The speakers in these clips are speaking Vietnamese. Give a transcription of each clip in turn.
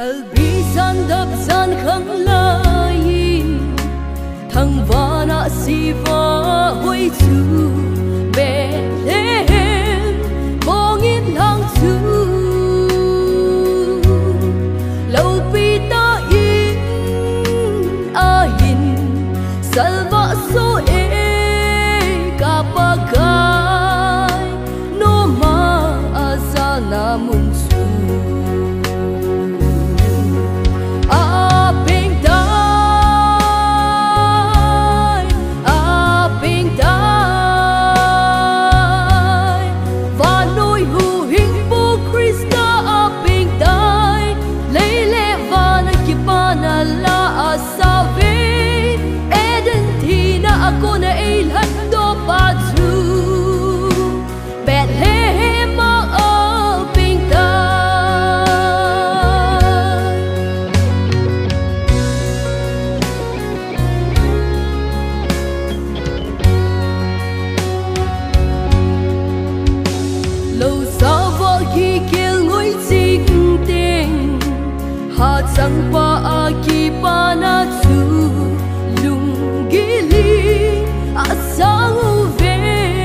Albisan dabsan khang lain thang vana siva hoi chu Bethlehem bongin hang chu lâu pi ta in ahin salva so e kapakai no ma azana mun ako na ilan do patu Bethlehem ang aping tay lâu sao vợ khi kêu ngồi chính tình hát sang pa aki pa na chu asang về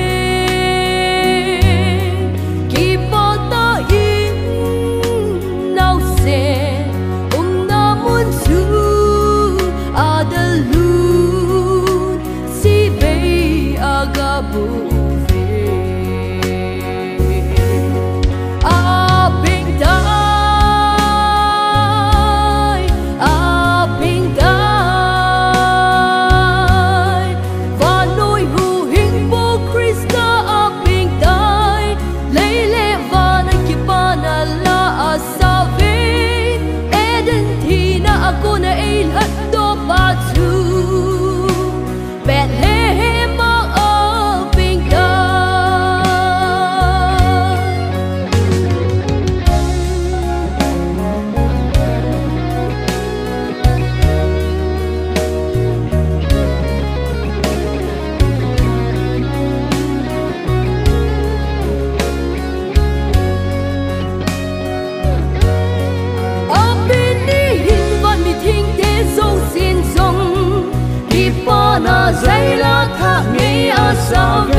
kỳ bao ta in nào sẽ nam muốn chú adalun si be agabu ako na ilan do patu Bethlehem ang aping na dây lá thác nghĩ ở sao